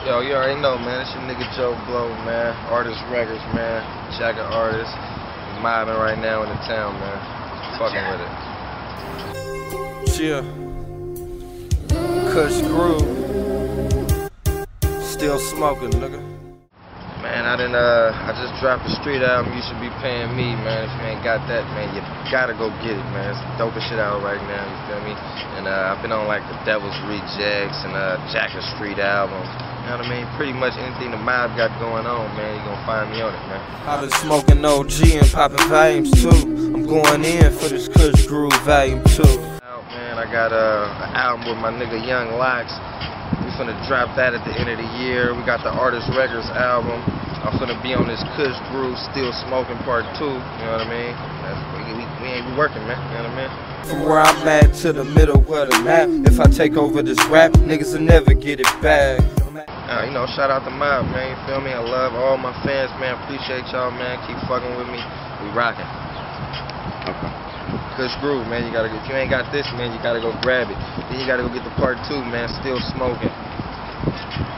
Yo, you already know, man. It's your nigga Joe Blow, man. Artist Records, man. Jacket artist. Mobbing right now in the town, man. Fucking with it. Chill. Kush Groove. Still smoking, nigga. Man, I just dropped a street album. You should be paying me, man. If you ain't got that, man, you gotta go get it, man. It's the dopest shit out right now, you feel me? And I've been on like the Devil's Rejects and Jacket Street album. You know what I mean? Pretty much anything the mob got going on, man, you gonna find me on it, man. I've been smoking OG and popping volumes too. I'm going in for this Kush Groove volume 2. Man, I got an album with my nigga Young Locks. We finna drop that at the end of the year. We got the Artist Records album. I'm finna be on this Kush Groove Still Smoking Part 2. You know what I mean? We ain't working, man. You know what I mean? From where I'm at to the middle of the map. If I take over this rap, niggas will never get it back. You know, shout out to Mob, man. You feel me? I love all my fans, man. Appreciate y'all, man. Keep fucking with me. We rocking. Okay. Kush Groove, man. You gotta. If you ain't got this, man, you gotta go grab it. Then you gotta go get the Part 2, man. Still Smoking.